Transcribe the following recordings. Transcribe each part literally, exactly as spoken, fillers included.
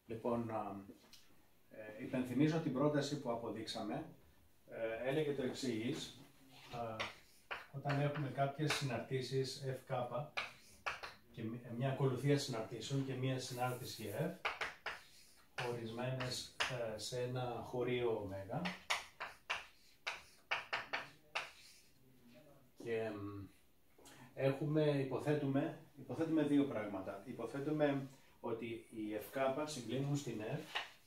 Λοιπόν, ε, υπενθυμίζω την πρόταση που αποδείξαμε. Ε, έλεγε το εξής. Ε, όταν έχουμε κάποιες συναρτήσεις Fk και μια ακολουθία συναρτήσεων και μια συνάρτηση F ορισμένες ε, σε ένα χωρίο ω και ε, έχουμε, υποθέτουμε, υποθέτουμε δύο πράγματα. Υποθέτουμε ότι οι Fk συγκλίνουν στην F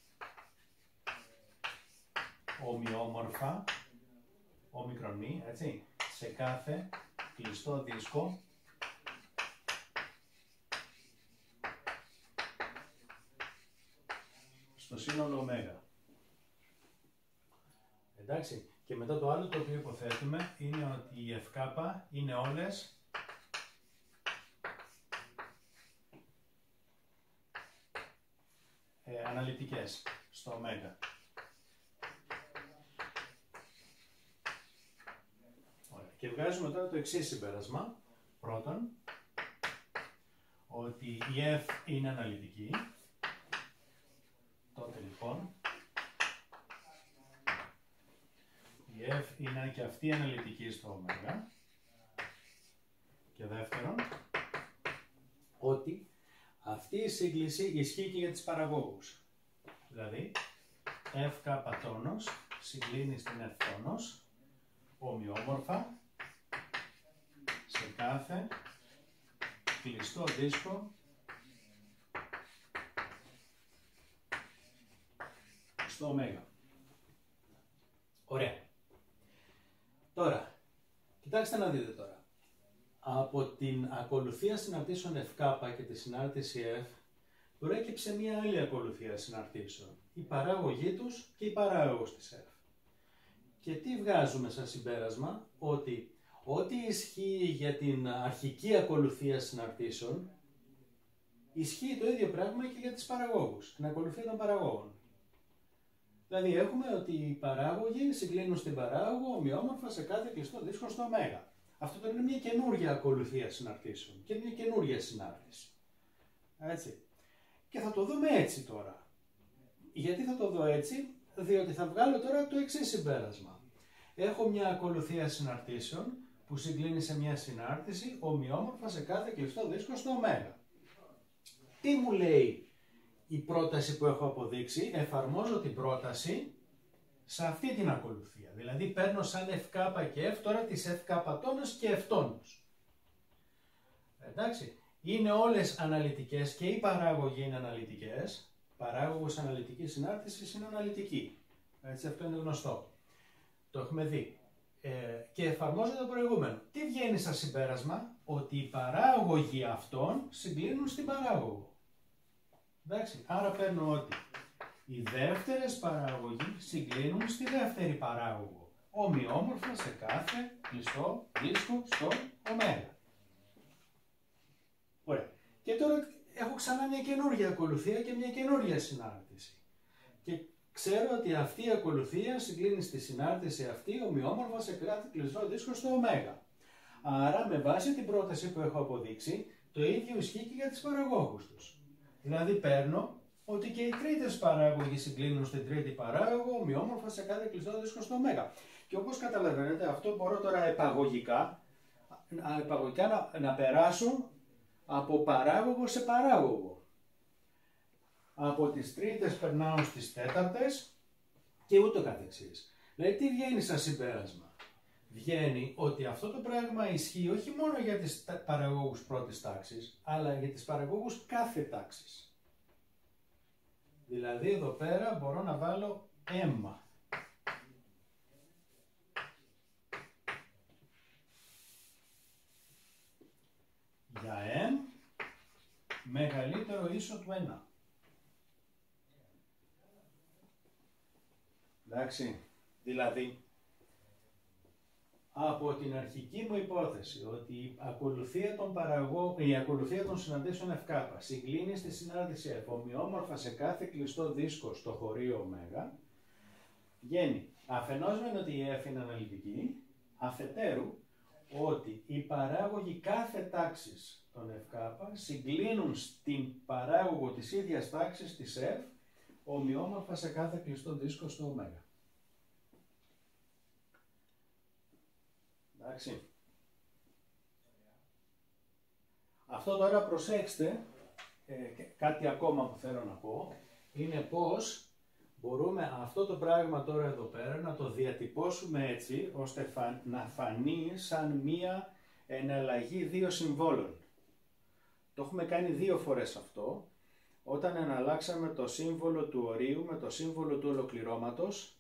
ομοιόμορφα, όμικρον μη, έτσι, σε κάθε κλειστό δίσκο στο σύνολο ω. Εντάξει, και μετά το άλλο το οποίο υποθέτουμε είναι ότι οι Fk είναι όλες ε, αναλυτικές στο ω. Και βγάζουμε τώρα το εξής συμπέρασμα. Πρώτον, ότι η F είναι αναλυτική. Τότε λοιπόν, η F είναι και αυτή αναλυτική στο ω. Και δεύτερον, ότι αυτή η σύγκληση ισχύει και για τις παραγόγους. Δηλαδή, Fk τόνος συγκλίνει στην F τόνος ομοιόμορφα σε κάθε κλειστό δίσκο στο ω. Ωραία. Τώρα, κοιτάξτε να δείτε τώρα. Από την ακολουθία συναρτήσεων Fk και τη συνάρτηση F προέκυψε μία άλλη ακολουθία συναρτήσεων. Η παράγωγή τους και η παράγωγος της F. Και τι βγάζουμε σαν συμπέρασμα? Ότι ό,τι ισχύει για την αρχική ακολουθία συναρτήσεων, ισχύει το ίδιο πράγμα και για τις παραγόγους, την ακολουθία των παραγόγων. Δηλαδή έχουμε ότι οι παράγωγοι συγκλίνουν στην παράγωγο ομοιόμορφα σε κάθε κλειστό δίσκο στο ω. Αυτό τώρα είναι μια καινούργια ακολουθία συναρτήσεων και μια καινούργια συνάρτηση. Έτσι. Και θα το δούμε έτσι τώρα. Γιατί θα το δω έτσι? Διότι θα βγάλω τώρα το εξής συμπέρασμα. Έχω μια ακολουθία συναρτήσεων που συγκλίνει σε μια συνάρτηση ομοιόμορφα σε κάθε κλειστό δίσκο στο ω. Τι μου λέει η πρόταση που έχω αποδείξει? Εφαρμόζω την πρόταση σε αυτή την ακολουθία. Δηλαδή παίρνω σαν Fk και F τώρα τις Fk τόνος και F τόνος. Εντάξει, είναι όλες αναλυτικές και οι παράγωγοι είναι αναλυτικές. Παράγωγος αναλυτικής συνάρτησης είναι αναλυτική. Έτσι, αυτό είναι γνωστό. Το έχουμε δει. Ε, και εφαρμόζω το προηγούμενο. Τι βγαίνει σαν συμπέρασμα? Ότι οι παράγωγοι αυτών συγκλίνουν στην παράγωγο. Εντάξει, άρα παίρνω ότι οι δεύτερες παράγωγοι συγκλίνουν στη δεύτερη παράγωγο. Ομοιόμορφα σε κάθε κλειστό δίσκο στο ω. Ωραία. Και τώρα έχω ξανά μια καινούργια ακολουθία και μια καινούργια συνάρτηση. Και ξέρω ότι αυτή η ακολουθία συγκλίνει στη συνάρτηση αυτή ομοιόμορφα σε κάθε κλειστό δίσκο στο ω. Άρα με βάση την πρόταση που έχω αποδείξει, το ίδιο ισχύει και για τις παραγόγους τους. Δηλαδή παίρνω ότι και οι τρίτες παράγωγοι συγκλίνουν στην τρίτη παράγωγο ομοιόμορφα σε κάθε κλειστό δίσκο στο ω. Και όπως καταλαβαίνετε, αυτό μπορώ τώρα επαγωγικά, επαγωγικά να, να περάσω από παράγωγο σε παράγωγο. Από τις τρίτες περνάω στις τέταρτες και ούτω καθεξής. Δηλαδή τι βγαίνει σαν συμπέρασμα? Βγαίνει ότι αυτό το πράγμα ισχύει όχι μόνο για τις παραγωγούς πρώτης τάξης, αλλά για τις παραγωγούς κάθε τάξης. Δηλαδή εδώ πέρα μπορώ να βάλω M. Για M μεγαλύτερο ίσο του ένα. Εντάξει, δηλαδή από την αρχική μου υπόθεση ότι η ακολουθία των, παραγώ... η ακολουθία των συναντήσεων Fk συγκλίνει στη συνάρτηση F ομοιόμορφα σε κάθε κλειστό δίσκο στο χωρίο ω, βγαίνει αφενός μεν ότι η F είναι αναλυτική, αφετέρου ότι οι παράγωγοι κάθε τάξης των Fk συγκλίνουν στην παράγωγο της ίδιας τάξης της F ομοιόμορφα σε κάθε κλειστό δίσκο στο ω. Εντάξει. Αυτό τώρα προσέξτε, ε, κάτι ακόμα που θέλω να πω, είναι πως μπορούμε αυτό το πράγμα τώρα εδώ πέρα να το διατυπώσουμε έτσι, ώστε φα, να φανεί σαν μία εναλλαγή δύο συμβόλων. Το έχουμε κάνει δύο φορές αυτό, όταν εναλλάξαμε το σύμβολο του ορίου με το σύμβολο του ολοκληρώματος,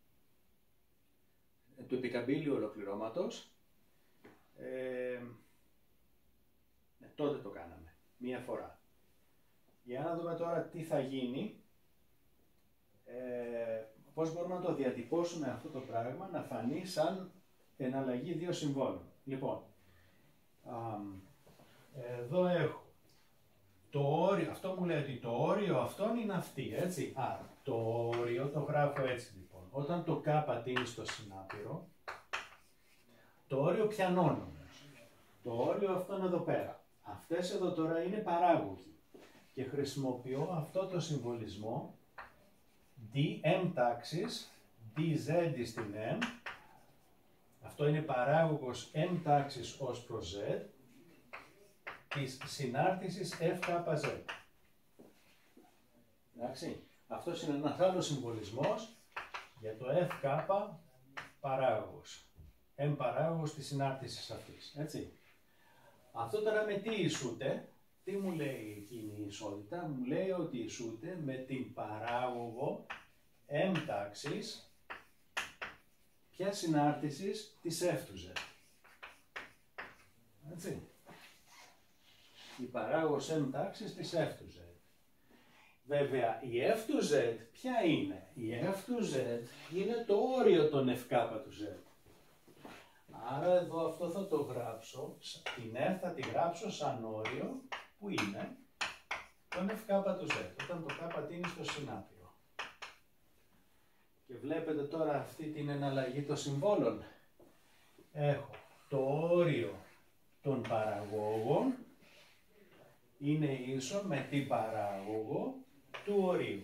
του επικαμπύλιου ολοκληρώματος, ε, ναι, τότε το κάναμε, μία φορά. Για να δούμε τώρα τι θα γίνει, ε, πώς μπορούμε να το διατυπώσουμε αυτό το πράγμα να φανεί σαν εναλλαγή δύο συμβόλων. Λοιπόν, α, εδώ έχω το όριο, αυτό μου λέει ότι το όριο αυτόν είναι αυτή, έτσι. Άρα, το όριο το γράφω έτσι λοιπόν. Όταν το k τίνει στο συνάπειρο, το όριο πιανώνω. Το όριο αυτό είναι εδώ πέρα. Αυτές εδώ τώρα είναι παράγωγοι. Και χρησιμοποιώ αυτό το συμβολισμό dm τάξης, dz στην m. Αυτό είναι παράγωγος m τάξης ως προς z της συνάρτησης fkz. Εντάξει. Αυτός είναι ένας άλλος συμβολισμός για το fk παράγωγος. M παράγωγος της συνάρτησης αυτής. Έτσι. Αυτό τώρα με τι ισούται, τι μου λέει εκείνη η ισότητα, μου λέει ότι ισούται με την παράγωγο m τάξης ποια συνάρτησης της f του z. Έτσι. Η παράγωγος m τάξης της f του z. Βέβαια, η f του z ποια είναι? Η f του z είναι το όριο των fk του z. Άρα εδώ αυτό θα το γράψω, την f θα τη γράψω σαν όριο που είναι τον fk του z, όταν το k τίνει στο συνάπειρο. Και βλέπετε τώρα αυτή την εναλλαγή των συμβόλων. Έχω το όριο των παραγόγων είναι ίσο με την παράγωγο του ορίου.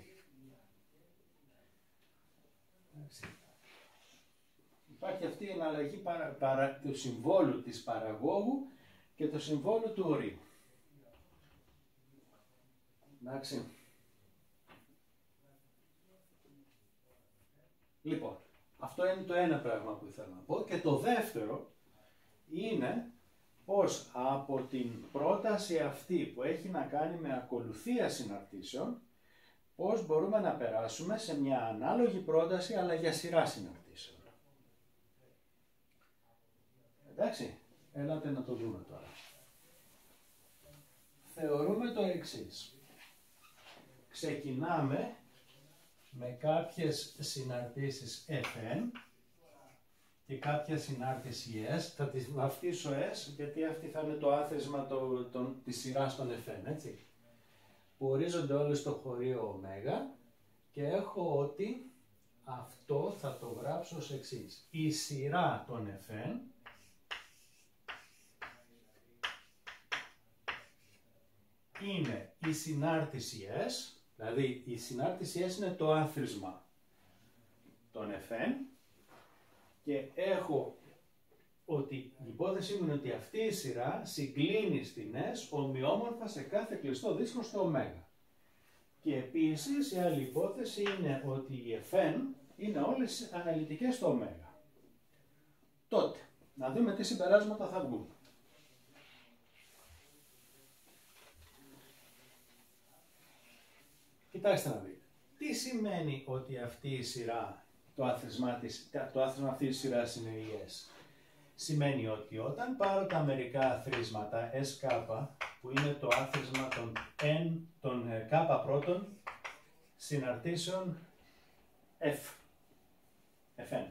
Υπάρχει αυτή η εναλλαγή παρα, παρα, του συμβόλου της παραγόγου και του συμβόλου του ορίου. Εντάξει. Λοιπόν, αυτό είναι το ένα πράγμα που ήθελα να πω. Και το δεύτερο είναι πως από την πρόταση αυτή που έχει να κάνει με ακολουθία συναρτήσεων, πως μπορούμε να περάσουμε σε μια ανάλογη πρόταση αλλά για σειρά συναρτήσεων. Εντάξει, έλατε να το δούμε τώρα. Θεωρούμε το εξής. Ξεκινάμε με κάποιες συναρτήσεις Fn και κάποια συνάρτηση S. Θα τη βαφτίσω S γιατί αυτή θα είναι το άθροισμα το, το, της σειράς των Fn, έτσι. Που ορίζονται όλες στο χωρίο ω και έχω ότι αυτό θα το γράψω ως εξής. Η σειρά των Fn είναι η συνάρτηση S, δηλαδή η συνάρτηση S είναι το άθροισμα των Fn και έχω ότι η υπόθεσή μου είναι ότι αυτή η σειρά συγκλίνει στην S ομοιόμορφα σε κάθε κλειστό δίσκο στο ω. Και επίσης η άλλη υπόθεση είναι ότι οι Fn είναι όλες αναλυτικές στο ω. Τότε, να δούμε τι συμπεράσματα θα βγουν. Κοιτάξτε να δείτε. Τι σημαίνει ότι αυτή η σειρά, το άθροισμα, της, το άθροισμα αυτής της σειράς είναι η S. Σημαίνει ότι όταν πάρω τα μερικά αθροίσματα S K, που είναι το άθροισμα των, N, των K πρώτων συναρτήσεων F, Fn,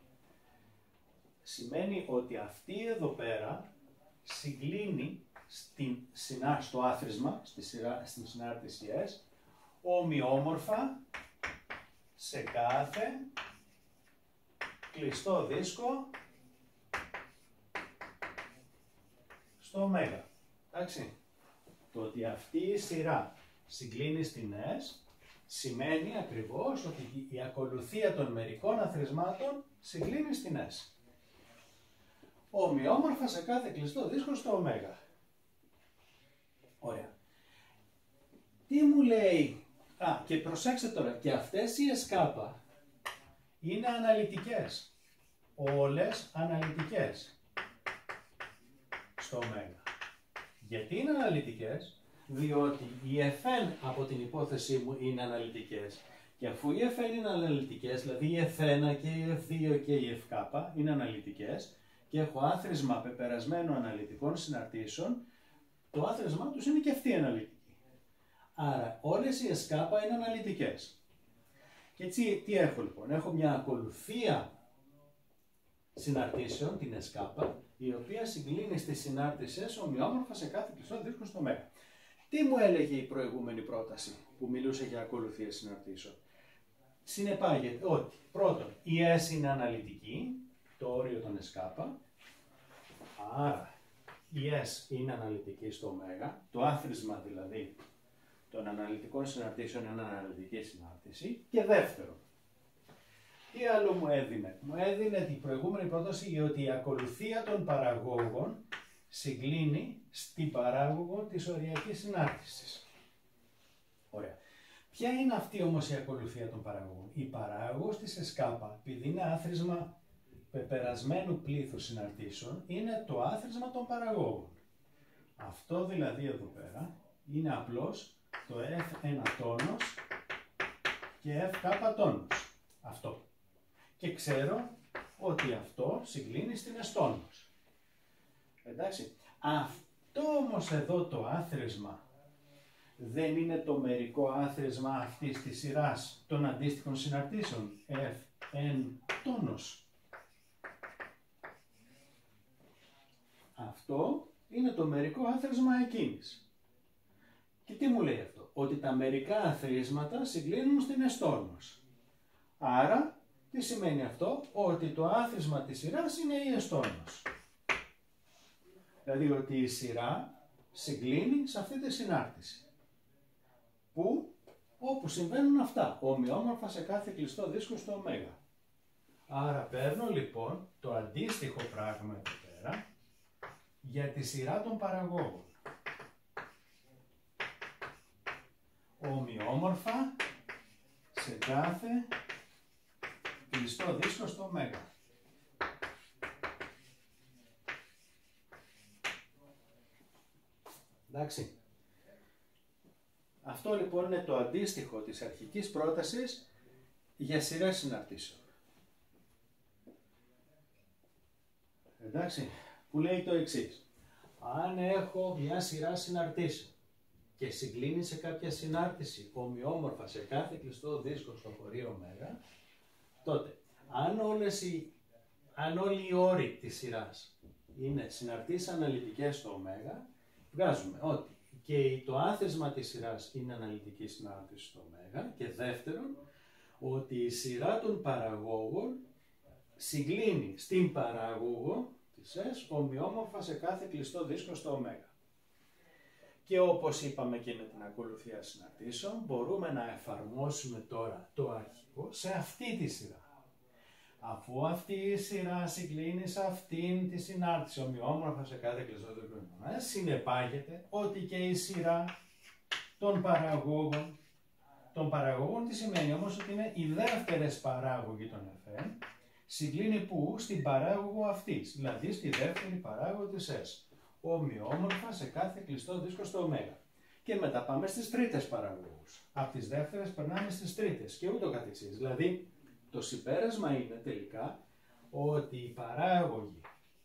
σημαίνει ότι αυτή εδώ πέρα συγκλίνει στην, στο άθροισμα, στη σειρά, στην συνάρτηση S, ομοιόμορφα σε κάθε κλειστό δίσκο στο ω. Εντάξει. Το ότι αυτή η σειρά συγκλίνει στην S σημαίνει ακριβώς ότι η ακολουθία των μερικών αθροισμάτων συγκλίνει στην S. Ομοιόμορφα σε κάθε κλειστό δίσκο στο ω. Ωραία. Τι μου λέει... Α, και προσέξτε τώρα, και αυτές οι εσκάπα είναι αναλυτικές. Όλες αναλυτικές στο ω. Γιατί είναι αναλυτικές? Διότι οι εφ1 από την υπόθεσή μου είναι αναλυτικές. Και αφού οι εφ1 είναι αναλυτικές, δηλαδή οι εφ ένα και οι εφ δύο και οι εφ είναι αναλυτικές και έχω άθροισμα πεπερασμένων αναλυτικών συναρτήσεων, το άθροισμά τους είναι και αυτή αναλυτική. Άρα όλες οι εσκάπα είναι αναλυτικές. Και έτσι τι έχω λοιπόν? Έχω μια ακολουθία συναρτήσεων, την εσκάπα, η οποία συγκλίνει στις συνάρτησες ομοιόμορφα σε κάθε κλειστό δίσκο στο ω. Τι μου έλεγε η προηγούμενη πρόταση που μιλούσε για ακολουθία συναρτήσεων? Συνεπάγεται ότι πρώτον η S είναι αναλυτική, το όριο των εσκάπα, άρα η S είναι αναλυτική στο ω, το άθροισμα δηλαδή των αναλυτικών συναρτήσεων είναι αναλυτική συνάρτηση. Και δεύτερον, τι άλλο μου έδινε? Μου έδινε την προηγούμενη πρόταση ότι η ακολουθία των παραγόγων συγκλίνει στην παράγωγο της οριακής συνάρτησης. Ωραία. Ποια είναι αυτή όμως η ακολουθία των παραγόγων? Η παράγωγος της εσκάπα, επειδή είναι άθροισμα πεπερασμένου πλήθους συναρτήσεων, είναι το άθροισμα των παραγόγων. Αυτό δηλαδή εδώ πέρα είναι απλώς το εφ ένα τόνος και εφ κάπα τόνος. Αυτό. Και ξέρω ότι αυτό συγκλίνει στην S τόνος. Εντάξει. Αυτό όμως εδώ το άθροισμα δεν είναι το μερικό άθροισμα αυτής της σειράς των αντίστοιχων συναρτήσεων εφ εν τόνος. Αυτό είναι το μερικό άθροισμα εκείνης. Και τι μου λέει αυτό? Ότι τα μερικά αθροίσματα συγκλίνουν στην S τόνος. Άρα, τι σημαίνει αυτό? Ότι το άθροισμα της σειράς είναι η S τόνος. Δηλαδή ότι η σειρά συγκλίνει σε αυτή τη συνάρτηση. Που, όπου συμβαίνουν αυτά, ομοιόμορφα σε κάθε κλειστό δίσκο στο ω. Άρα παίρνω λοιπόν το αντίστοιχο πράγμα εδώ πέρα για τη σειρά των παραγόγων. Ομοιόμορφα σε κάθε κλειστό δίσκο στο ω. Εντάξει. Αυτό λοιπόν είναι το αντίστοιχο της αρχικής πρότασης για σειρές συναρτήσεων. Εντάξει, που λέει το εξής. Αν έχω μια σειρά συναρτήσεων και συγκλίνει σε κάποια συνάρτηση ομοιόμορφα σε κάθε κλειστό δίσκο στο χωρίο ω, τότε αν, όλες οι, αν όλοι οι όροι της σειράς είναι συναρτήσεις αναλυτικές στο ω, βγάζουμε ότι και το άθροισμα της σειράς είναι αναλυτική συνάρτηση στο ω και δεύτερον ότι η σειρά των παραγόγων συγκλίνει στην παράγωγο της S ομοιόμορφα σε κάθε κλειστό δίσκο στο ω. Και όπως είπαμε και με την ακολουθία συναρτήσεων, μπορούμε να εφαρμόσουμε τώρα το αρχικό σε αυτή τη σειρά. Αφού αυτή η σειρά συγκλίνει σε αυτήν τη συνάρτηση ομοιόμορφα σε κάθε κλειστό δίσκο στο ω, συνεπάγεται ότι και η σειρά των παραγόγων, των παραγόγων τι σημαίνει όμως? Ότι είναι οι δεύτερες παράγωγοι των εφ, συγκλίνει πού? Στην παράγωγο αυτής, δηλαδή στη δεύτερη παράγωγο της S. Ομοιόμορφα σε κάθε κλειστό δίσκο στο ω. Και μετά πάμε στις τρίτες παραγωγούς. Από τις δεύτερες περνάμε στις τρίτες και ούτω καθεξής. Δηλαδή, το συμπέρασμα είναι τελικά ότι οι παράγωγοι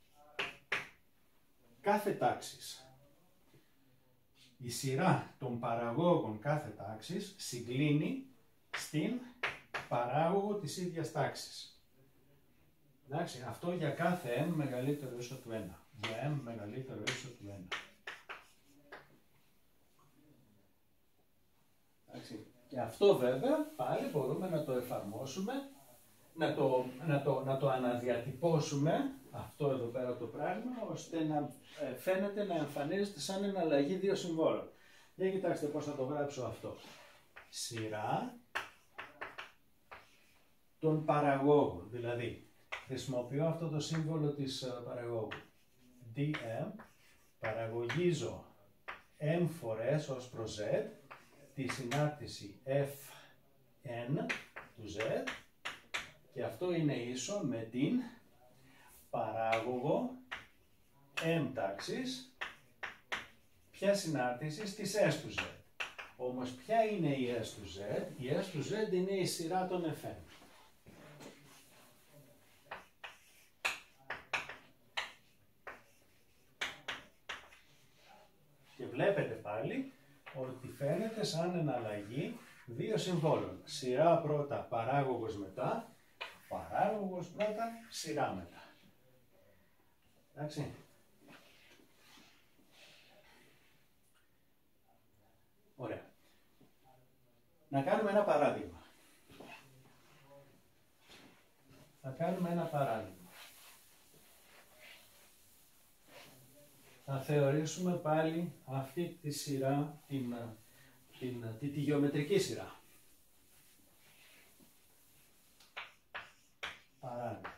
κάθε τάξης, η σειρά των παραγόγων κάθε τάξης συγκλίνει στην παράγωγο της ίδιας τάξης. Εντάξει, αυτό για κάθε m μεγαλύτερο ίσο του ένα. Για m μεγαλύτερο ίσο του ένα. Εντάξει. Και αυτό βέβαια πάλι μπορούμε να το εφαρμόσουμε, να το, να το, να το αναδιατυπώσουμε αυτό εδώ πέρα το πράγμα, ώστε να ε, φαίνεται να εμφανίζεται σαν εναλλαγή δύο συμβόλων. Για κοιτάξτε πώς θα το γράψω αυτό. Σειρά των παραγόγων, δηλαδή χρησιμοποιώ αυτό το σύμβολο της uh, παραγόγου. ντι εμ, παραγωγίζω m φορές ως προς z, τη συνάρτηση εφ εν του z, και αυτό είναι ίσο με την παράγωγο m τάξης, ποια συνάρτηση της s του z. Όμως ποια είναι η s του z? Η s του z είναι η σειρά των fn. Και βλέπετε πάλι ότι φαίνεται σαν εναλλαγή δύο συμβόλων. Σειρά πρώτα, παράγωγος μετά, παράγωγος πρώτα, σειρά μετά. Εντάξει. Ωραία. Να κάνουμε ένα παράδειγμα. Θα κάνουμε ένα παράδειγμα. Θα θεωρήσουμε πάλι αυτή τη σειρά, την, την, την, τη γεωμετρική σειρά. Παράδειγμα.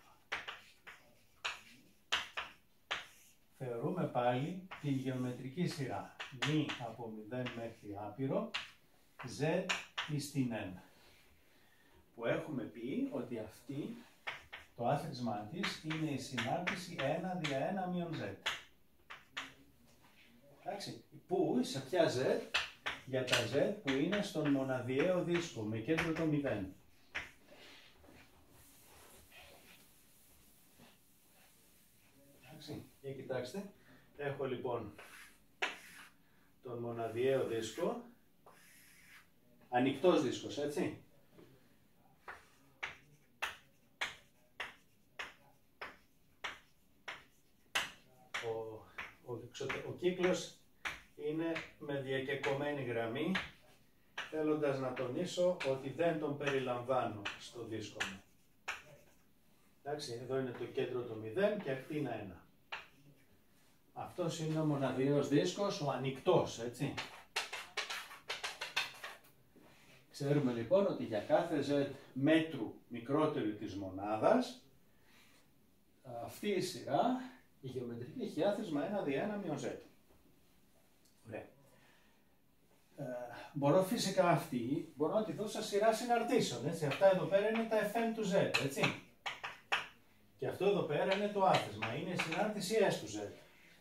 Θεωρούμε πάλι την γεωμετρική σειρά. Μη από μηδέν μέχρι άπειρο, z εις την n. Που έχουμε πει ότι αυτή, το άθροισμά της, είναι η συνάρτηση ένα δια ένα μείον z. Εντάξει, που, σε ποια z? Για τα z που είναι στον μοναδιαίο δίσκο, με κέντρο το μηδέν. Εντάξει, για κοιτάξτε, έχω λοιπόν τον μοναδιαίο δίσκο, ανοιχτός δίσκος, έτσι. Ο, ο, ο κύκλος είναι με διακεκομένη γραμμή, θέλοντας να τονίσω ότι δεν τον περιλαμβάνω στο δίσκο μου. Εντάξει, εδώ είναι το κέντρο το μηδέν και ακτίνα ένα. Αυτός είναι ο μοναδιαίος δίσκος, ο ανοιχτός, έτσι. Ξέρουμε λοιπόν ότι για κάθε z μέτρου μικρότερη της μονάδας, αυτή η σειρά, η γεωμετρική, έχει άθροισμα ένα δια ένα μείον z. Ωραία. Ε, μπορώ φυσικά αυτή, μπορώ να τη δώσω σειρά συναρτήσεων, έτσι. Αυτά εδώ πέρα είναι τα fn του z, έτσι. Και αυτό εδώ πέρα είναι το άθροισμα, είναι η συνάρτηση s του z.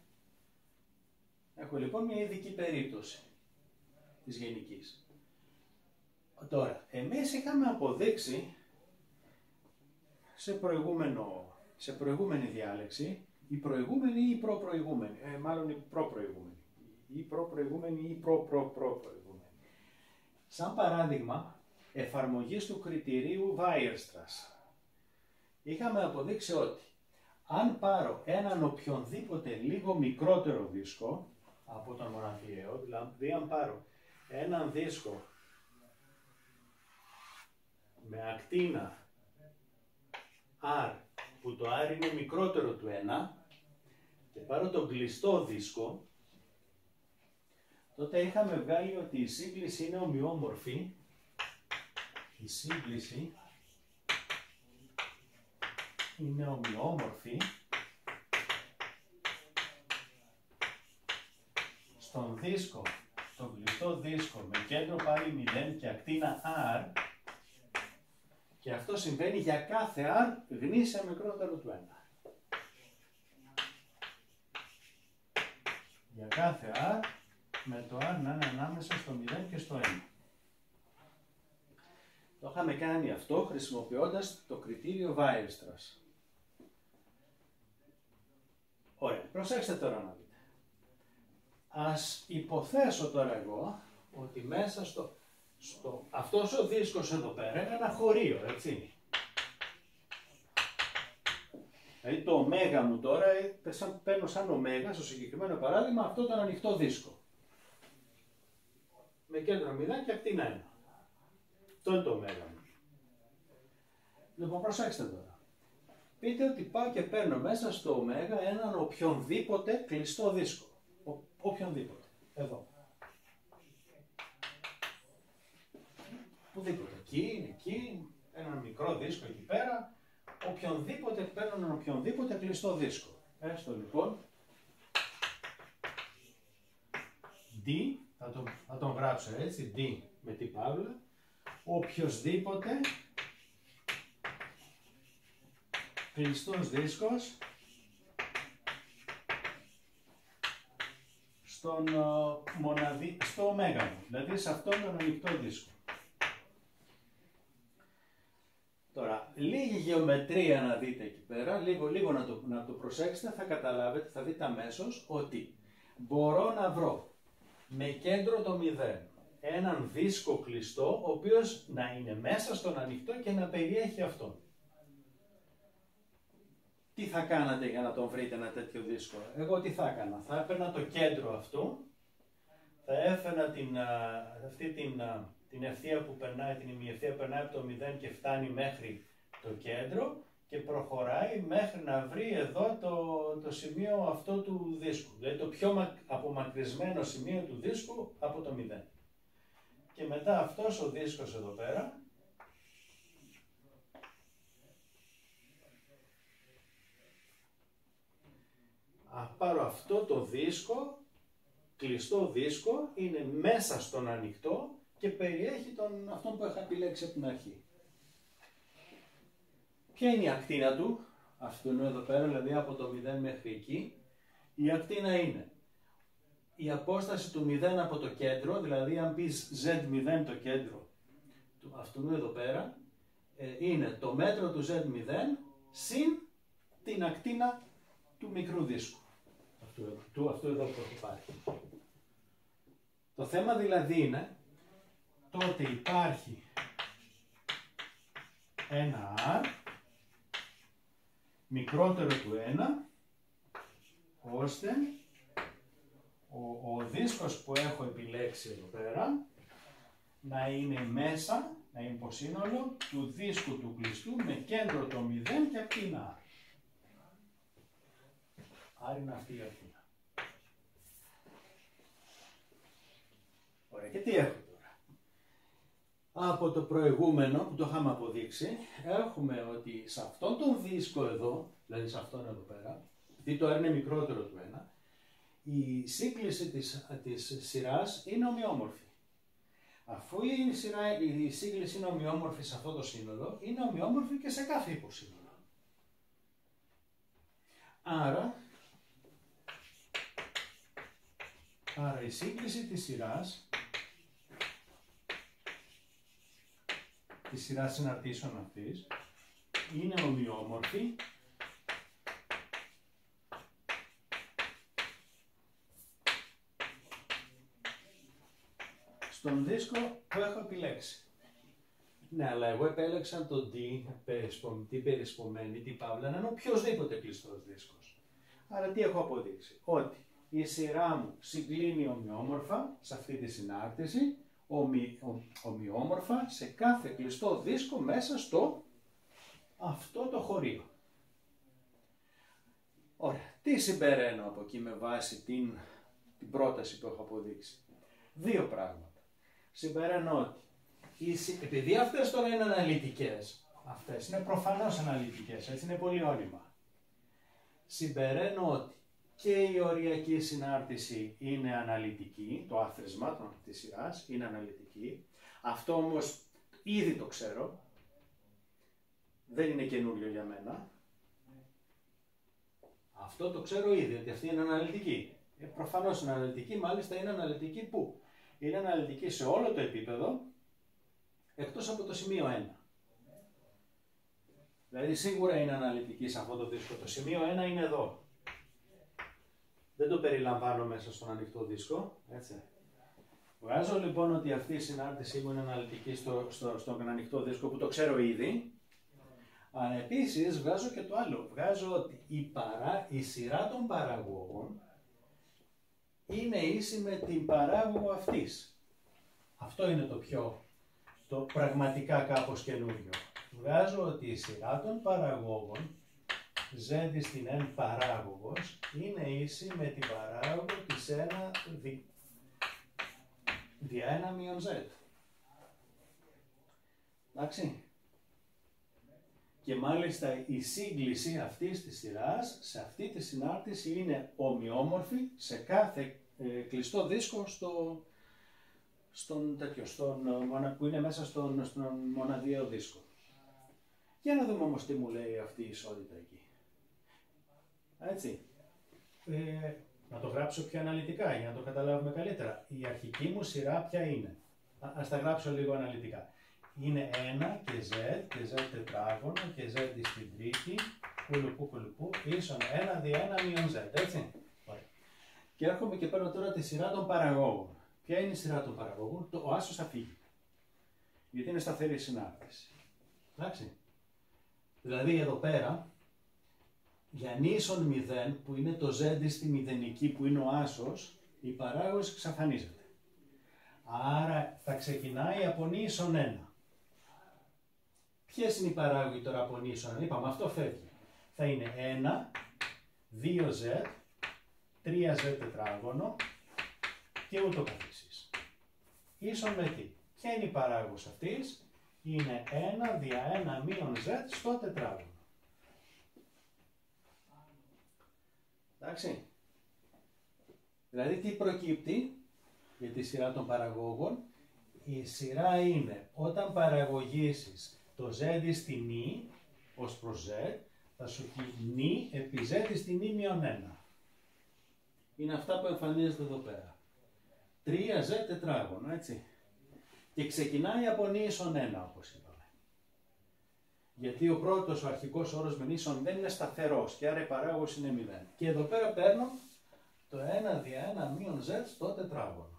Έχω λοιπόν μια ειδική περίπτωση της γενικής. Τώρα, εμείς είχαμε αποδείξει σε, προηγούμενο, σε προηγούμενη διάλεξη, η προηγούμενη ή η προπροηγούμενη, ε, μάλλον η προπροηγούμενη, η προπροηγούμενη ή η προ-προ-προ-προηγούμενη. Σαν παράδειγμα, εφαρμογής του κριτηρίου Weierstrass. Είχαμε αποδείξει ότι αν πάρω έναν οποιονδήποτε λίγο μικρότερο δίσκο από τον μοναδιαίο, δηλαδή αν πάρω έναν δίσκο με ακτίνα R, που το R είναι μικρότερο του ένα, και πάρω τον κλειστό δίσκο, τότε είχαμε βγάλει ότι η σύγκληση είναι ομοιόμορφη, η σύγκληση είναι ομοιόμορφη στον δίσκο, στον κλειστό δίσκο με κέντρο πάλι μηδέν και ακτίνα R, και αυτό συμβαίνει για κάθε R γνήσια μικρότερο του ένα. Για κάθε R με το R να είναι ανάμεσα στο μηδέν και στο ένα. Το είχαμε κάνει αυτό χρησιμοποιώντας το κριτήριο Weierstrass. Ωραία, προσέξτε τώρα να δείτε. Ας υποθέσω τώρα εγώ ότι μέσα στο, στο αυτός ο δίσκος εδώ πέρα είναι ένα χωρίο, έτσι. Δηλαδή το ωμέγα μου τώρα, παίρνω σαν ωμέγα στο συγκεκριμένο παράδειγμα αυτό τον ανοιχτό δίσκο. Με κέντρο μηδέν και ακτίνα ένα. Αυτό είναι το ωμέγα μου. Λοιπόν, προσέξτε τώρα. πείτε ότι πάω και παίρνω μέσα στο ω έναν οποιονδήποτε κλειστό δίσκο. Ο, οποιονδήποτε. Εδώ. Οπουδήποτε. Εκεί, εκεί, ένα μικρό δίσκο εκεί πέρα. Οποιονδήποτε, παίρνω έναν οποιονδήποτε κλειστό δίσκο. Έστω λοιπόν. D, θα τον, θα τον γράψω έτσι, D με την παύλα. Οποιοσδήποτε κλειστός δίσκος στον μοναδί, στο ωμέγα μου, δηλαδή σε αυτόν τον ανοιχτό δίσκο. Τώρα, λίγη γεωμετρία να δείτε εκεί πέρα, λίγο, λίγο να, το, να το προσέξετε, θα καταλάβετε, θα δείτε αμέσως ότι μπορώ να βρω με κέντρο το μηδέν έναν δίσκο κλειστό, ο οποίος να είναι μέσα στον ανοιχτό και να περιέχει αυτόν. Τι θα κάνατε για να τον βρείτε ένα τέτοιο δίσκο? Εγώ τι θα έκανα? Θα έπαιρνα το κέντρο αυτού, θα έφερα την, αυτή την, την ευθεία που περνάει, την ημιευθεία που περνάει από το μηδέν και φτάνει μέχρι το κέντρο και προχωράει μέχρι να βρει εδώ το, το σημείο αυτό του δίσκου. Δηλαδή το πιο απομακρυσμένο σημείο του δίσκου από το μηδέν. Και μετά αυτός ο δίσκος εδώ πέρα Α, πάρω αυτό το δίσκο, κλειστό δίσκο, είναι μέσα στον ανοιχτό και περιέχει τον, αυτόν που είχα επιλέξει από την αρχή. Ποια είναι η ακτίνα του, αυτού εδώ πέρα, δηλαδή από το μηδέν μέχρι εκεί? Η ακτίνα είναι η απόσταση του μηδέν από το κέντρο, δηλαδή αν πεις ζετ μηδέν το κέντρο του αυτού εδώ πέρα, ε, είναι το μέτρο του ζετ μηδέν συν την ακτίνα του μικρού δίσκου. Αυτού, του, αυτού εδώ που έχω πάρει. Το θέμα δηλαδή είναι τότε υπάρχει ένα R μικρότερο του ένα, ώστε ο, ο δίσκος που έχω επιλέξει εδώ πέρα να είναι μέσα, να είναι υποσύνολο του δίσκου του κλειστού με κέντρο το μηδέν και ακτίνα R. Άρα είναι αυτή η ακτίνα. Ωραία, και τι έχω τώρα? Από το προηγούμενο που το είχαμε αποδείξει, έχουμε ότι σε αυτόν τον δίσκο εδώ, δηλαδή σε αυτόν εδώ πέρα, γιατί το R είναι μικρότερο του ένα, η σύγκληση της, της σειράς είναι ομοιόμορφη. Αφού η, σειρά, η σύγκληση είναι ομοιόμορφη σε αυτό το σύνολο, είναι ομοιόμορφη και σε κάθε υποσύνολο. Άρα, άρα η σύγκληση της σειράς, της σειράς συναρτήσεων αυτής, είναι ομοιόμορφη στον δίσκο που έχω επιλέξει. Ναι, αλλά εγώ επέλεξα το D, την περισπωμένη, την παύλα, να είναι οποιοσδήποτε κλειστός δίσκος. Άρα τι έχω αποδείξει? Ότι η σειρά μου συγκλίνει ομοιόμορφα σε αυτή τη συνάρτηση, ομοι, ο, ομοιόμορφα σε κάθε κλειστό δίσκο μέσα στο αυτό το χωρίο. Ωραία. Τι συμπεραίνω από εκεί με βάση την, την πρόταση που έχω αποδείξει? Δύο πράγματα. Συμπεραίνω ότι επειδή αυτές τώρα είναι αναλυτικές, αυτές είναι προφανώς αναλυτικές, έτσι είναι πολύ όρημα. Συμπεραίνω ότι και η οριακή συνάρτηση είναι αναλυτική, το άθροισμα της σειράς είναι αναλυτική. Αυτό όμως ήδη το ξέρω, δεν είναι καινούριο για μένα. Αυτό το ξέρω ήδη, ότι αυτή είναι αναλυτική. Ε, προφανώς είναι αναλυτική, μάλιστα είναι αναλυτική πού? Είναι αναλυτική σε όλο το επίπεδο, εκτός από το σημείο ένα. Δηλαδή σίγουρα είναι αναλυτική σε αυτό το δίσκο. Το σημείο ένα είναι εδώ. Δεν το περιλαμβάνω μέσα στον ανοιχτό δίσκο, έτσι. Βγάζω λοιπόν ότι αυτή η συνάρτησή μου είναι αναλυτική στο, στο, στον ανοιχτό δίσκο που το ξέρω ήδη. Αλλά επίσης βγάζω και το άλλο. Βγάζω ότι η, παρά, η σειρά των παραγόγων είναι ίση με την παράγωγο αυτής. Αυτό είναι το πιο, το πραγματικά κάπως καινούριο. Βγάζω ότι η σειρά των παραγόγων z στην n παράγωγος είναι ίση με την παράγωγο της ένα δι, δια ένα μείον z. Εντάξει. Και μάλιστα η σύγκληση αυτής της σειράς σε αυτή τη συνάρτηση είναι ομοιόμορφη σε κάθε ε, κλειστό δίσκο στο, στον τέτοιο, στον, που είναι μέσα στον, στον μοναδιαίο δίσκο. Για να δούμε όμως τι μου λέει αυτή η ισότητα εκεί. Έτσι. Ε, να το γράψω πιο αναλυτικά για να το καταλάβουμε καλύτερα. Η αρχική μου σειρά ποια είναι. Α, ας τα γράψω λίγο αναλυτικά. Είναι ένα και z και z τετράγωνο και z στην τρίτη, κουλουπού κουλουπού, ίσον ένα δι ένα μείον z, έτσι. Ωραία. Και έρχομαι και παίρνω τώρα τη σειρά των παραγόγων. Ποια είναι η σειρά των παραγόγων? Το, ο άσος θα φύγει. Γιατί είναι σταθερή συνάρτηση. Εντάξει. Δηλαδή εδώ πέρα, για νήσον μηδέν, που είναι το z στη μηδενική, που είναι ο άσος, η παράγωγος εξαφανίζεται. Άρα θα ξεκινάει από νήσον ένα. Ποιες είναι οι παράγωγοι τώρα από νήσον ένα? Είπαμε, αυτό φεύγει. Θα είναι ένα, δύο z, τρία z τετράγωνο και ούτω καθεξής. Ίσον με τι? Ποια είναι η παράγωγος αυτής? Είναι ένα δια ένα μείον z στο τετράγωνο. Εντάξει. Δηλαδή τι προκύπτει για τη σειρά των παραγόγων? Η σειρά είναι όταν παραγωγήσεις το z στην νη ως προς z, θα σου πει νη επί z στην νη μείον ένα. Είναι αυτά που εμφανίζεται εδώ πέρα. τρία z τετράγωνο, έτσι. Και ξεκινάει από νη ίσον ένα, όπως είπαμε. Γιατί ο πρώτος, ο αρχικός όρος με νη ίσον δεν είναι σταθερός και άρα η παράγωγος είναι μηδέν. Και εδώ πέρα παίρνω το ένα δια ένα μείον z στο τετράγωνο.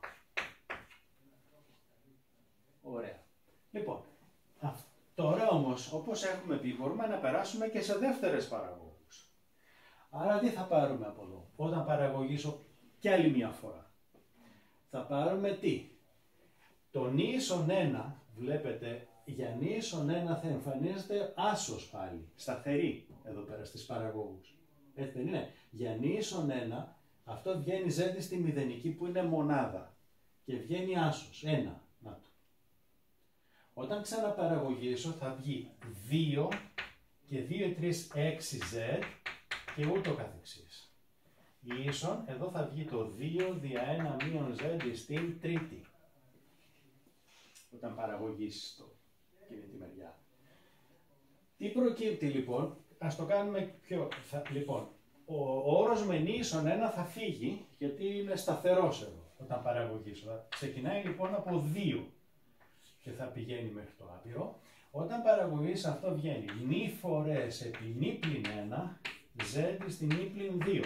Ωραία. Λοιπόν, τώρα όμως, όπως έχουμε πει, μπορούμε να περάσουμε και σε δεύτερες παραγωγούς. Άρα τι θα πάρουμε από εδώ? Όταν παραγωγήσω κι άλλη μια φορά, θα πάρουμε τι? Το νη ίσον ένα, βλέπετε, για νη ίσον ένα θα εμφανίζεται άσος πάλι, σταθερή εδώ πέρα στις παραγωγούς. Έτσι δεν είναι? Για νη ίσον ένα, αυτό βγαίνει z στη μηδενική που είναι μονάδα και βγαίνει άσος, ένα. Να το. Όταν ξαναπαραγωγήσω θα βγει δύο και δύο, τρία, έξι z και ούτω καθεξής. Ίσον, εδώ θα βγει το δύο δια ένα μείον z στην τρίτη. Όταν παραγωγήσεις το εκείνη τη μεριά. Τι προκύπτει λοιπόν? Ας το κάνουμε πιο... Θα, λοιπόν, ο όρος με νη ίσον ένα θα φύγει γιατί είναι σταθερός εδώ όταν παραγωγήσω. Θα ξεκινάει λοιπόν από δύο και θα πηγαίνει μέχρι το άπειρο. Όταν παραγωγείς αυτό βγαίνει νη φορές επί νη πλην ένα, z στην νη πλην δύο.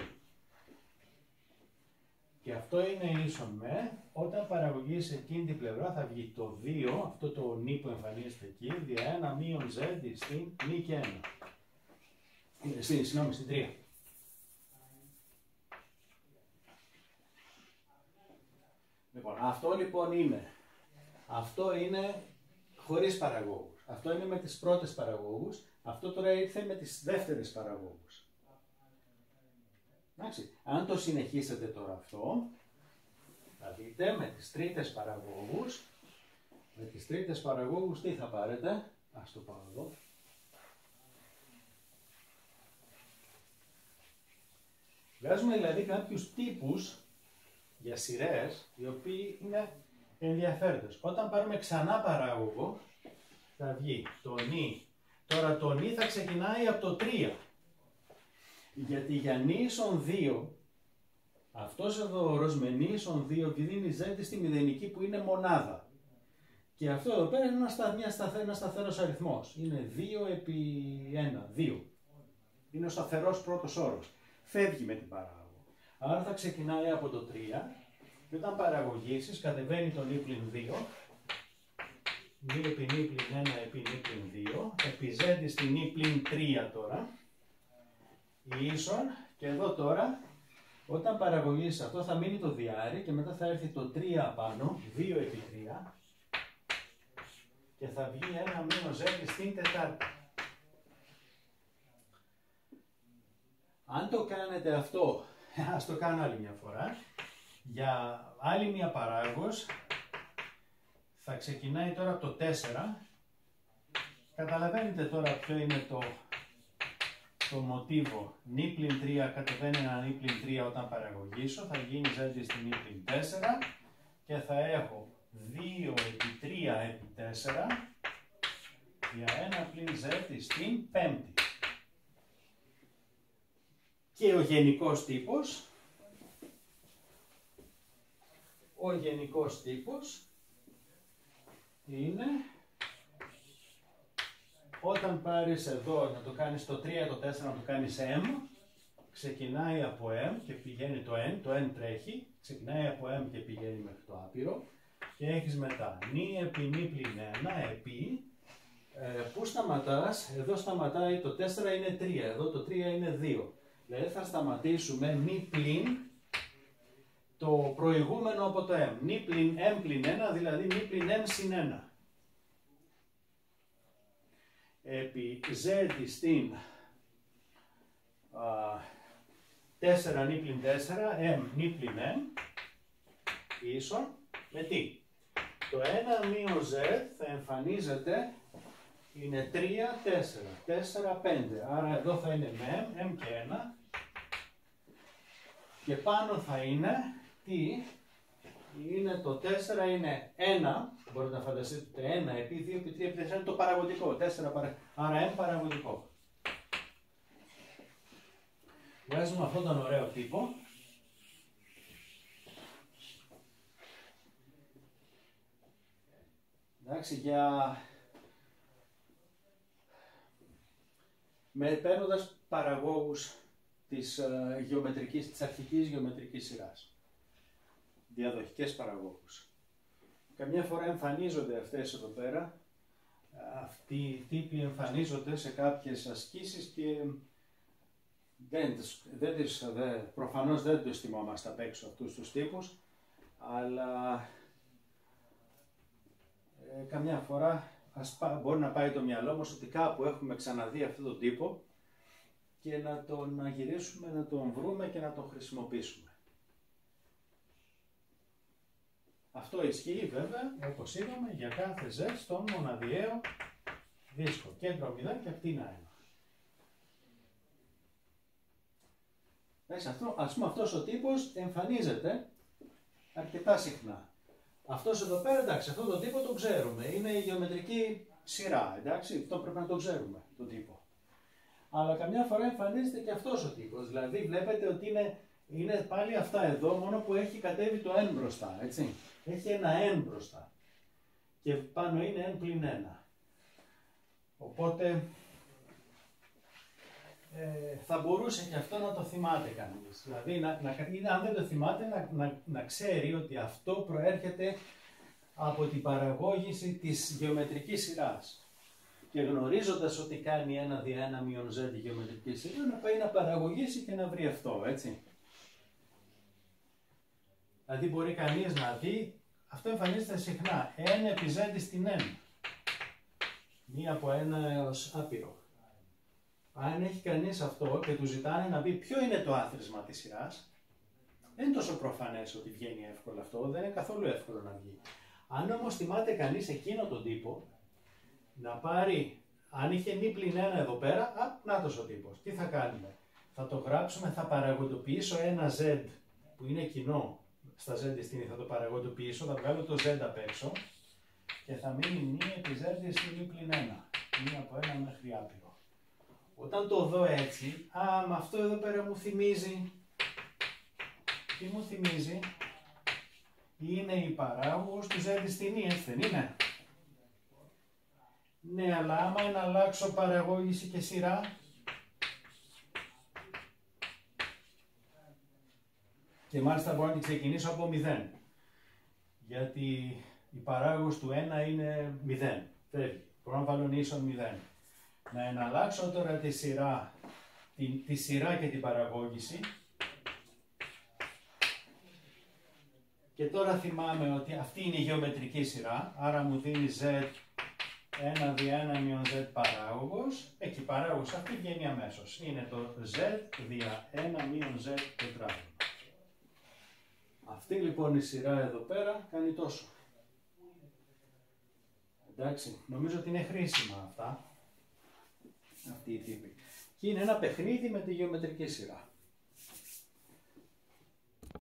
Και αυτό είναι ίσον με, όταν παραγωγείς εκείνη την πλευρά θα βγει το δύο, αυτό το νη που εμφανίζεται εκεί, δια ένα μείον z στην νη και ένα. Στην, συγγνώμη, στην τρία. Λοιπόν, αυτό λοιπόν είναι, αυτό είναι χωρίς παραγόγους. Αυτό είναι με τις πρώτες παραγόγους, αυτό τώρα ήρθε με τις δεύτερες παραγόγους. Εντάξει, αν το συνεχίσετε τώρα αυτό, θα δείτε με τις τρίτες παραγόγους, με τις τρίτες παραγόγους τι θα πάρετε? Ας το πάω εδώ. Βγάζουμε δηλαδή κάποιους τύπους για σειρές, οι οποίοι είναι ενδιαφέροντες. Όταν πάρουμε ξανά παράγωγο, θα βγει το νη. Τώρα το νη θα ξεκινάει από το τρία. Γιατί για νη ίσον δύο, αυτός εδώ ο όρος με νη ίσον δύο δίνει z στη μηδενική που είναι μονάδα. Και αυτό εδώ πέρα είναι ένα σταθερός σταθερός αριθμός. Είναι δύο επί ένα, δύο. Είναι ο σταθερός πρώτος όρος. Φεύγει με την παράγωγο. Άρα θα ξεκινάει από το τρία και όταν παραγωγήσεις κατεβαίνει το νη πλην δύο. Νη επί νη πλην ένα επί νη πλην δύο. Επί z στη νη πλην τρία τώρα. Ίσον, και εδώ τώρα, όταν παραγωγήσεις αυτό θα μείνει το διάρρη και μετά θα έρθει το τρία απάνω, δύο επί τρία και θα βγει ένα μείον z στην τετάρτη. Αν το κάνετε αυτό, ας το κάνω άλλη μια φορά, για άλλη μια παράγωγος, θα ξεκινάει τώρα από το τέσσερα. Καταλαβαίνετε τώρα ποιο είναι το, το μοτίβο. Νι πλην τρία κατεβαίνει ένα νι πλην τρία όταν παραγωγήσω, θα γίνει z στην νι πλην τέσσερα και θα έχω δύο επί τρία επί τέσσερα για ένα πλην z στην πέμπτη. Και ο γενικός τύπος, ο γενικός τύπος είναι όταν πάρεις εδώ να το κάνεις το τρία, το τέσσερα, να το κάνεις m, ξεκινάει από m και πηγαίνει το n, το n τρέχει, ξεκινάει από m και πηγαίνει μέχρι το άπειρο και έχεις μετά νι επί νι πλην ένα επί, ε, πού σταματάς, εδώ σταματάει το τέσσερα είναι τρία, εδώ το τρία είναι δύο. Δηλαδή θα σταματήσουμε νι πλην το προηγούμενο από το m. Νι πλην m πλην ένα, δηλαδή νι πλην m συν ένα. Επί z στην α, τέσσερα νι πλην τέσσερα, m νι πλην m, ίσον με τι. Το ένα μείον z θα εμφανίζεται, είναι τρία, τέσσερα, τέσσερα, πέντε. Άρα εδώ θα είναι με m, m και ένα. Και πάνω θα είναι, τι, είναι το τέσσερα είναι ένα, μπορείτε να φανταστείτε ένα επί δύο επί τρία επί τέσσερα είναι το παραγωγικό, τέσσερα παρα... άρα m παραγωγικό. Βγάζουμε αυτόν τον ωραίο τύπο. Εντάξει, για... με παίρνοντας παραγόγους της, uh, γεωμετρικής, της αρχικής γεωμετρικής σειράς. Διαδοχικές παραγόγους. Καμιά φορά εμφανίζονται αυτές εδώ πέρα. Αυτοί οι τύποι εμφανίζονται σε κάποιες ασκήσεις και δεν, δεν τις, δε, προφανώς δεν τους θυμόμαστε απ' έξω αυτούς τους τύπους, αλλά ε, καμιά φορά ας, μπορεί να πάει το μυαλό μας ότι κάπου έχουμε ξαναδεί αυτόν τον τύπο και να τον γυρίσουμε, να τον βρούμε και να τον χρησιμοποιήσουμε. Αυτό ισχύει βέβαια, όπως είπαμε, για κάθε z στον μοναδιαίο δίσκο. Κέντρο μηδέν και ακτίνα ένα. Αυτό, ας πούμε αυτός ο τύπος εμφανίζεται αρκετά συχνά. Αυτός εδώ πέρα, εντάξει, αυτόν τον τύπο τον ξέρουμε. Είναι η γεωμετρική σειρά, εντάξει, αυτό πρέπει να το ξέρουμε, τον τύπο. Αλλά καμιά φορά εμφανίζεται και αυτός ο τύπος. Δηλαδή βλέπετε ότι είναι, είναι πάλι αυτά εδώ, μόνο που έχει κατέβει το n μπροστά, έτσι. Έχει ένα n μπροστά. Και πάνω είναι n πλην ένα. Οπότε ε, θα μπορούσε και αυτό να το θυμάται κανείς. Δηλαδή, να, να, αν δεν το θυμάται, να, να, να ξέρει ότι αυτό προέρχεται από την παραγώγηση της γεωμετρικής σειράς. Και γνωρίζοντας ότι κάνει ένα δια ένα μείον z τη γεωμετρική σειρά, να πάει να παραγωγήσει και να βρει αυτό, έτσι. Δηλαδή μπορεί κανείς να δει, αυτό εμφανίζεται συχνά, n επί z στην n. Μία από ένα έως άπειρο. Αν έχει κανείς αυτό και του ζητάνε να πει ποιο είναι το άθροισμα της σειράς, δεν είναι τόσο προφανές ότι βγαίνει εύκολο αυτό, δεν είναι καθόλου εύκολο να βγει. Αν όμως θυμάται κανείς εκείνο τον τύπο, να πάρει, αν είχε νι πλην ένα εδώ πέρα, α, νάτος ο τύπος. Τι θα κάνουμε, θα το γράψουμε, θα παραγωγοποιήσω ένα z που είναι κοινό στα z στην, θα το παραγωγοποιήσω, θα βγάλω το z απ' έξω και θα μείνει νι επί z στην νι πλην ένα, νι από ένα μέχρι άπειρο. Όταν το δω έτσι, α, με αυτό εδώ πέρα μου θυμίζει, τι μου θυμίζει, είναι η παράγωγος του z στην η, έτσι δεν είναι. Ναι, αλλά άμα είναι να αλλάξω παραγώγηση και σειρά, και μάλιστα μπορώ να την ξεκινήσω από μηδέν, γιατί η παράγωγος του ένα είναι μηδέν, φεύγει, μπορώ να βάλω ίσον μηδέν. Να εναλλάξω τώρα τη σειρά, τη, τη σειρά και την παραγώγηση, και τώρα θυμάμαι ότι αυτή είναι η γεωμετρική σειρά, άρα μου δίνει z ένα δια ένα μείον z παράγωγος, εκεί παράγωγος συνεπώς αυτή βγαίνει αμέσως. Είναι το z δια ένα μείον z τετράγωνο. Αυτή λοιπόν η σειρά εδώ πέρα κάνει τόσο. Εντάξει, νομίζω ότι είναι χρήσιμα αυτά. Αυτή η τύπη. Και είναι ένα παιχνίδι με τη γεωμετρική σειρά.